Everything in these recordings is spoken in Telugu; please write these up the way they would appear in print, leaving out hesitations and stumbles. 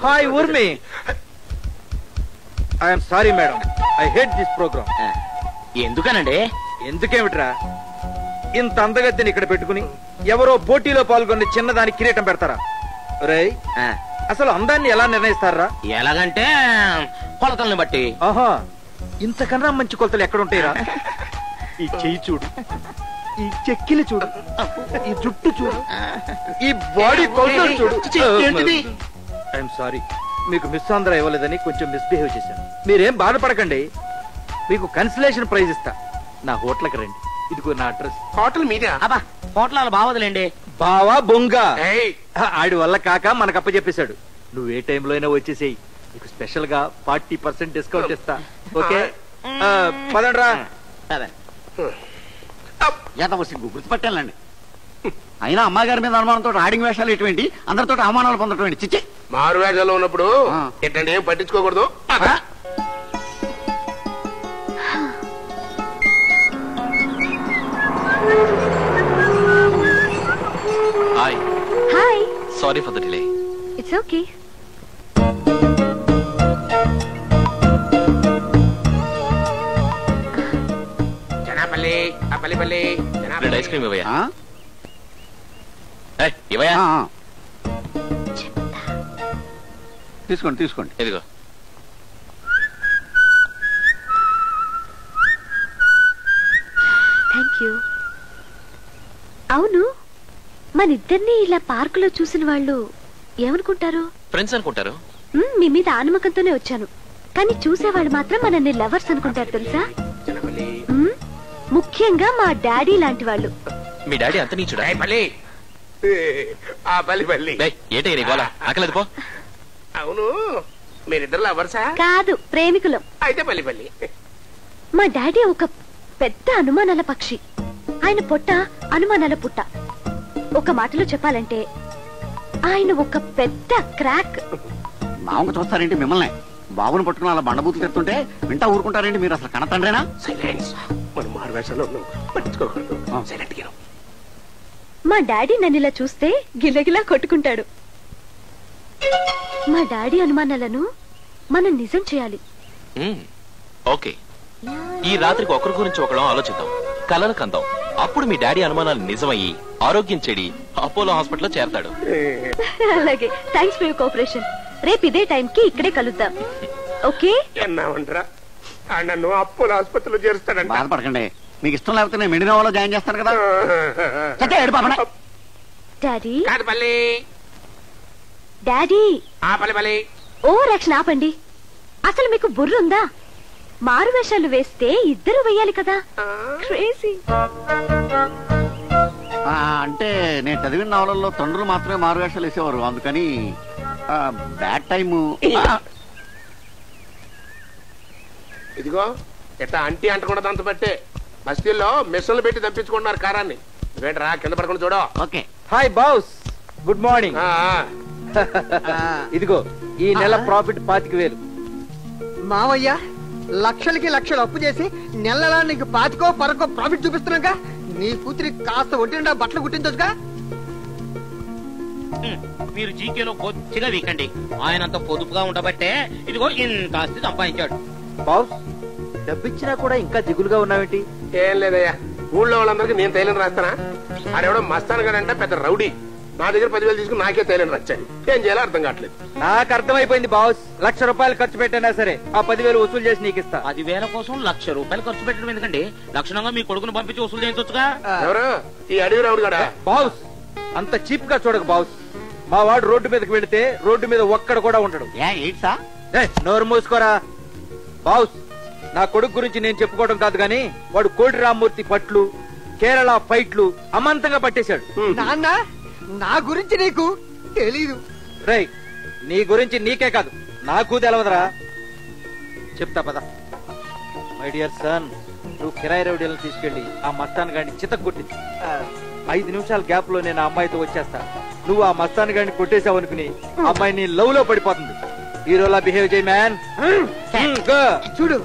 Hi Urmi. I'm sorry madam, I hate this programme. ఎందుకనండి? ఎందుకేమిట్రా, ఇంత అందగత్తిని ఇక్కడ పెట్టుకుని ఎవరో పోటీలో పాల్గొని చిన్నదానికి కిరీటం పెడతారా? రేయ్, అసలు అందాన్ని ఎలా నిర్ణయిస్తారా? ఎలాగంటే కొలతల్ని బట్టి. ఆహా, ఇంతకన్నా మంచి కొలతలు ఎక్కడుంటాయిరా? ఈ చెయ్యి చూడు, ఈ చెక్కిలి చూడు, ఈ జుట్టు చూడు, ఈ బాడీ కొలతలు చూడు. ఐఎమ్ సారీ, మీకు మిస్ ఆంధ్ర ఇవ్వలేదని కొంచెం మిస్బిహేవ్ చేశాను. మీరేం బాధపడకండి, మీకు కన్సలేషన్ ప్రైజ్ ఇస్తా. నా హోటల్కి రండి, ఇదిగో నా అడ్రస్. హోటల్ మీదే? అబ్బా, హోటల్ బావదులేండి. బావా బొంగ, ఆడి వల్ల కాక మనకు అప్పచెప్పేశాడు. నువ్వు ఏ టైంలో అయినా వచ్చేసేయి, నీకు స్పెషల్ గా 40% డిస్కౌంట్ ఇస్తా. ఓకే, పదండ్రా. గుర్తుపట్టాలండి. అయినా అమ్మగారి మీద అనుమానంతో ఆడింగ్ వేషాలు ఎటువంటి, అందరితో అవమానాలు పొందటం చిచ్చి. మారు వేషాల్లో ఉన్నప్పుడు ఎట్టండి ఏం పట్టించుకోకూడదు. Hi. Hi. Sorry for the delay. It's okay. జనాపల్లి, పల్లి ఐస్ క్రీమ్ ఇవ్వయా? ఇవ్వయా? తీసుకోండి తీసుకోండి. ఇదిగో. Thank you. అవును, మన ఇద్దరిని ఇలా పార్కులో చూసిన వాళ్ళు ఏమనుకుంటారు? ఫ్రెండ్స్ అనుకుంటారు. మీ మీద ఆనమకంతోనే వచ్చాను, కానీ చూసేవాళ్ళు మాత్రం మనల్ని లవర్స్ అనుకుంటారు తెలుసా? ముఖ్యంగా మా డాడీ లాంటి వాళ్ళు. మీ డాడీ అంత నీచుడా? ఏంటి గోలా? ఆకలేదు పో. అవును, మీరిద్దరు లవర్సా? కాదు, ప్రేమికులం. అయితే పల్లి. మా డాడీ ఒక పెద్ద అనుమానాల పక్షి. ఆయన పొట్ట అనుమానాల పుట్ట. ఒక మాటలో చెప్పాలంటే ఆయన ఒక పెద్ద క్రాక్. మామూలు చూస్తారేంటి మిమ్మల్ని? బాబును పట్టుకుని అలా బండబూతులు తెస్తుంటే వింటా ఊరుకుంటారేంటి? మీరు అసలు కనతండ్రేనా? సైలెన్స్. మనం మారు వేషాల్లో ఉన్నాం, పట్టించుకోకూడదు. సైలెంట్ గా. మా డాడీ నన్ను ఇలా చూస్తే గిలగిలా కొట్టుకుంటాడు. మా డాడీ అనుమానాలను మనం నిజం చేయాలి. ఓకే, ఈ రాత్రికి ఒకరి గురించి ఒకళ్ళం ఆలోచిద్దాం, కలలు కందాం. అప్పుడు మీ డాడీ అనుమానాలు నిజమయ్యి ఆరోగ్యం చెడి అపోలో హాస్పిటల్లో చేరతాడు. అలాగే, థ్యాంక్స్ ఫర్ యువర్ కోఆపరేషన్. రేపు ఇదే టైంకి ఇక్కడే కలుద్దాం. ఓకే? నన్ను అపోలో హాస్పిటల్లో చేరుస్తాడంట. బాధపడకండి, మీకు ఇష్టం లేకపోతే నేను మెడినోవాలో జాయిన్ చేస్తాను కదా. డాడీ పల్లి, డాడీ పల్లి. ఓ రక్షణ ఆపండి. అసలు మీకు బుర్ర ఉందా? మారు వేషాలు వేస్తే ఇద్దరు వెయ్యాలి కదా. క్రేజీ. అంటే నేను చదివిన నవలల్లో తండ్రులు మాత్రమే మారు వేషాలు వేసేవారు, అందుకని బ్యాడ్ టైము. ఇదిగో ఎట్లా అంటీ అంటకుండా దంత పట్టే బస్తీల్లో మెషన్లు పెట్టి తప్పించుకుంటున్నారు కారాన్ని. నువ్వేంట్రా కింద పడకుండా చూడ. Okay. Hi boss, good morning. ఇదిగో ఈ నెల ప్రాఫిట్ 25,000. మావయ్య, లక్షలకి లక్షలు అప్పు చేసి నెలలా నీకు 25 ప్రాఫిట్ చూపిస్తున్నాగా. నీ కూతురి కాస్త ఒంటిండా బట్టలు కుట్టించొచ్చుగా. మీరు జీకేలో కొద్దిగా వీకండి. ఆయనంత పొదుపుగా ఉండబట్టే ఇదిగో ఇంత ఆస్తి సంపాదించాడు. బాస్, డబ్బిచ్చినా కూడా ఇంకా దిగులుగా ఉన్నావేంటి? ఏం లేదయ్యా, ఊళ్ళో వాళ్ళందరికీ నేను తైలం రాస్తానా? ఆడెవడో మస్తాను కదంటే పెద్ద రౌడీ. నా దగ్గర 10,000 తీసుకుని నాకే తైలం రాచాను. ఏం చేయాలో అర్థం కావట్లేదు. నాకు అర్థమైపోయింది బాస్. 1,00,000 రూపాయలు ఖర్చు పెట్టినా సరే ఆ 10,000 వసూలు చేసి నీకు ఇస్తా. 10,000 కోసం 1,00,000 రూపాయలు ఖర్చు పెట్టడం ఎందుకండి? లక్షణంగా మీ కొడుకును పంపించి వసూలు చేయించొచ్చుగా. ఎవరు ఈ అడవి రౌడీ గడా? బాస్, అంత చీప్ గా చూడకు బాస్. మా వాడు రోడ్డు మీదకి వెళితే రోడ్డు మీద ఒక్కడ కూడా ఉండడు. నోరు మూసుకోరా బాస్. నా కొడుకు గురించి నేను చెప్పుకోవడం కాదు గాని వాడు కోడి రామ్మూర్తి పట్లు, కేరళ ఫైట్లు అమాంతంగా పట్టేశాడు. నాన్న, నా గురించి నీకు తెలీదు. రేయ్, నీ గురించి నీకే కాదు నాకు తెలవదురా. చెప్తా పద. మై డియర్ సన్, నువ్వు కిరాయి రౌడీలను తీసుకెళ్లి ఆ మస్తాన్ గాడిని చితక్కొట్టింది. 5 నిమిషాల గ్యాప్ లో నేను ఆ అమ్మాయితో వచ్చేస్తా. నువ్వు ఆ మస్తాన్ గాడిని కొట్టేసావు అనుకుని అమ్మాయి నీ లవ్ లో పడిపోతుంది. హీరోలా బిహేవ్ చేయి మ్యాన్. చూడు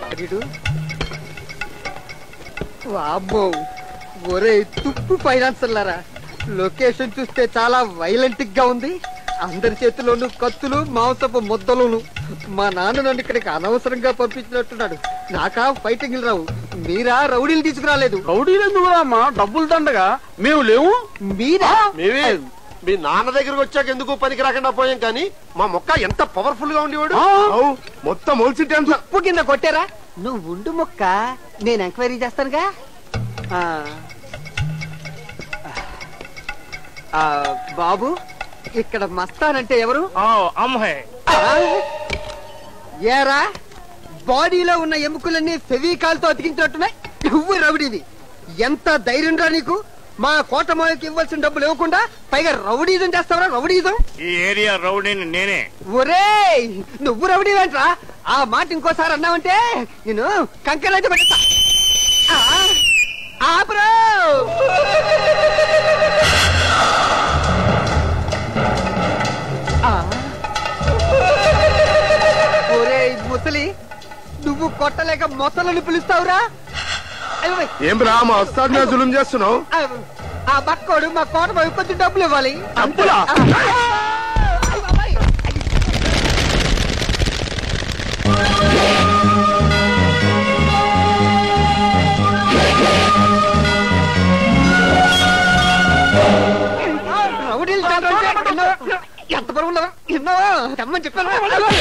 వాబ్బో, ఒరే తుప్పు ఫైనాన్సర్లారా, లొకేషన్ చూస్తే చాలా వైలెంట్ గా ఉంది. అందరి చేతిలోనూ కత్తులు మాంసపు ముద్దలును. మా నాన్న నన్ను ఇక్కడికి అనవసరంగా పంపించినట్టున్నాడు. నాకా ఫైటింగ్ రావు, మీరా రౌడీలు తీసుకురాలేదు. రౌడీలు ఎందుకు రామ్మా? డబ్బులు దండగా మేము లేవు. మీరా? మేమే మీ నాన్న దగ్గరకు వచ్చాక ఎందుకు పనికి రాకుండా పోయాం, కానీ మా మొక్క ఎంత పవర్ఫుల్ గా ఉండేవాడు. మొత్తం మొలిసిటే ఉప్పు కింద కొట్టారా? నువ్వు ఉండు మొక్క, నేను ఎంక్వైరీ చేస్తానుగా. బాబు, ఇక్కడ మస్తానంటే ఎవరు? అమ్మాయి ఏరా, బాడీలో ఉన్న ఎముకలన్నీ ఫెవికాల్ తో అతికించినట్టున్నాయి. నువ్వు రౌడీవి. ఎంత ధైర్యం రా నీకు? మా కోటమాయకి ఇవ్వాల్సిన డబ్బులు ఇవ్వకుండా పైగా రౌడీజం చేస్తావరా? రౌడీజం? ఈ ఏరియా రౌడీని నేనే. ఒరేయ్, నువ్వు రౌడీవేంట్రా? ఆ మాట ఇంకోసారి అన్నావంటే నేను కంకరైతే పెడతా. ఆబ్రో, ఒరేయ్ ముసలి, నువ్వు కొట్టలేక మొసలని పిలుస్తావురా? ఏం రా మా వస్తాద్ మీద జులుం చేస్తున్నావు? ఆ బక్కోడు మా కోట కొంచెం డబ్బులు ఇవ్వాలి. డబ్బులా? రౌడీలు ఎంత బరువు ఉన్నావా? ఎన్నోవా తెమ్మని చెప్పాను.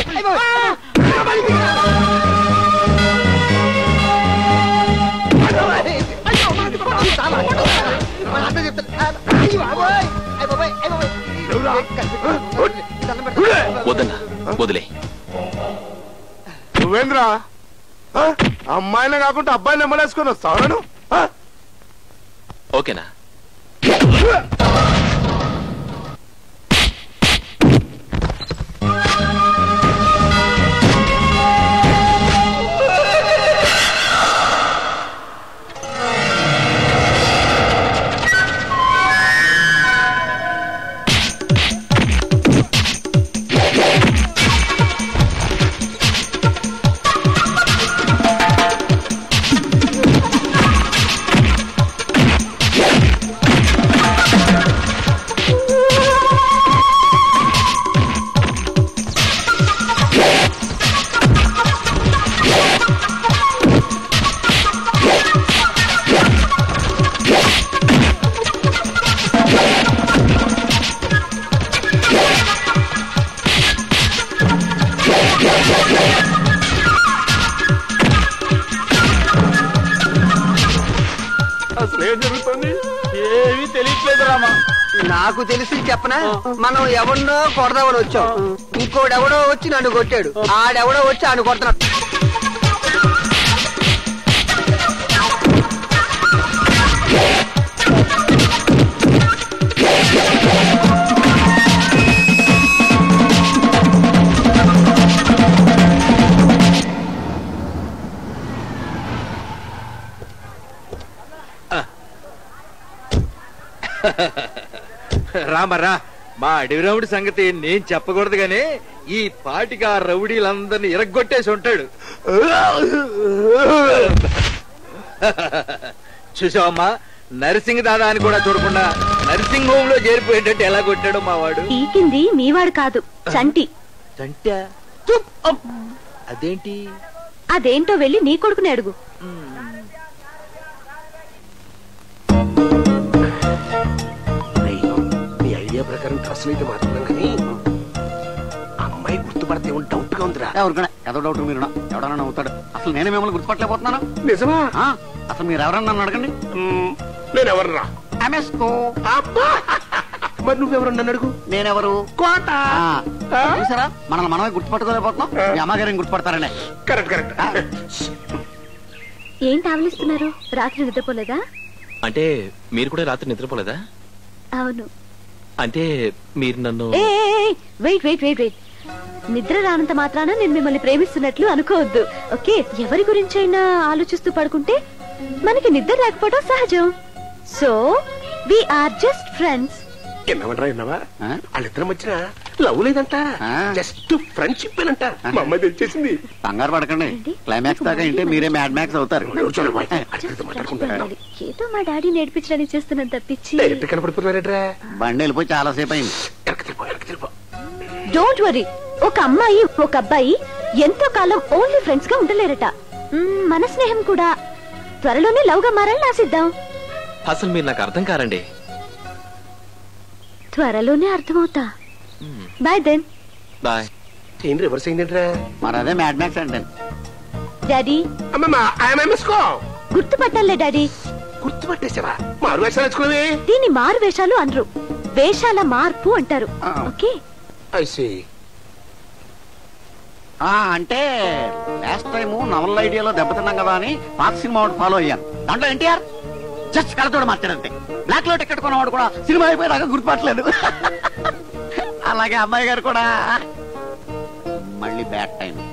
వదన్నా, వదిలే. నువ్వేంద్రా అమ్మాయినే కాకుండా అబ్బాయిని ఎమ్మలేసుకొని వస్తావు? ఓకేనా? ఏమీ తెలియట్లేదు రామా. నాకు తెలిసి చెప్పనా, మనం ఎవరినో కొడదామని వచ్చాం. ఇంకోడెవడో వచ్చి నన్ను కొట్టాడు. ఆడెవడో వచ్చి ఆయన కొడుతున్నాడు. రామరా, మా అడవి రౌడీ సంగతి నేను చెప్పకూడదు గానీ ఈ పాటికి ఆ రౌడీలందరినీ ఇరగ్గొట్టేసి ఉంటాడు. చూసావమ్మా, నర్సింగ్ దాదా అని కూడా చూడకుండా నర్సింగ్ హోమ్ లో చేరిపోయేటట్టు ఎలా కొట్టాడు మా వాడు. పీకింది మీవాడు కాదు, చంటి. చంటా? అదేంటి? అదేంటో వెళ్ళి నీ కొడుకుని అడుగు. నీ ఐడియా ప్రకారం డ్రెస్సులు అయితే మాట్లాడడం కానీ అమ్మాయి గుర్తుపడితే డౌట్ గా ఉందిరా. ఎవరికైనా ఏదో డౌట్ మీరు ఎవడన్నా నవ్వుతాడు. అసలు నేనే మిమ్మల్ని గుర్తుపట్టలేకపోతున్నాను. నిజమా? అసలు మీరు ఎవరన్నా నన్ను అడగండి. నేను ఎవరురా? మరి నువ్వెవరు నన్ను అడుగు. నేనెవరు? కోట. చూసారా, మనల్ని మనమే గుర్తుపట్టుకోలేకపోతున్నాం. మీ అమ్మగారిని గుర్తుపడతారండి. Correct correct. ఏంటి ఆవలిస్తున్నారు? రాత్రి నిద్రపోలేదా? అంటే మీరు కూడా రాత్రి నిద్రపోలేదా? అవును. అంటే మీరు నన్ను... వెయిట్ వెయిట్ వెయిట్ వెయిట్ నిద్ర రానంత మాత్రాన నేను మిమ్మల్ని ప్రేమిస్తున్నట్లు అనుకోవద్దు. ఓకే, ఎవరి గురించైనా ఆలోచిస్తూ పడుకుంటే మనకి నిద్ర రాకపోవడం సహజం. So we are just friends. ఎన్నవరా ఎన్నవా? వాళ్ళిద్దరం వచ్చిన లవ్ లేదంట, జస్ట్ ఫ్రెండ్షిప్ అంట. మా అమ్మాయి తెచ్చేసింది. కంగారు పడకండి, క్లైమాక్స్ దాకా ఇంటే మీరే మ్యాడ్ మ్యాక్స్ అవుతారు. ఏదో మా డాడీ నేర్పించడానికి చేస్తున్నాను తప్పించి కనపడిపోతున్నారేట్రా? బండి వెళ్ళిపోయి చాలా సేపు అయింది. డోంట్ వరీ, ఒక అమ్మాయి ఒక అబ్బాయి ఎంతో కాలం ఓన్లీ ఫ్రెండ్స్ గా ఉండలేరట. మన స్నేహం కూడా త్వరలోనే లవ్ గా మారాలని ఆశిద్దాం. అసలు మీరు నాకు అర్థం కారండి. త్వరలోనే అర్థమవుతా. Bye then. బాయ్. ఏం రివర్స్ అయిందంటరా? మరి అదే మ్యాడ్ మ్యాక్స్ అంటే. డాడీ గుర్తుపట్టాలే డాడీ. గుర్తుపట్టేసావా? మారు వేషాలు వేసుకున్నావే. దీన్ని మారు వేషాలు అనరు, వేషాల మార్పు అంటారు. ఓకే అంటే లాస్ట్ టైం నవల్ ఐడియాలో దెబ్బతిన్నాం కదా అని పాత సినిమా ఒకటి ఫాలో అయ్యాను. దాంట్లో ఎన్టీఆర్ జస్ట్ కళ్ళతోడు మార్చాడంతే. బ్లాక్ లో టికెట్ కొన్నవాడు కూడా సినిమా అయిపోయేదాకా గుర్తుపట్టలేదు. అలాగే అమ్మాయి గారు కూడా మళ్ళీ బ్యాడ్ టైం.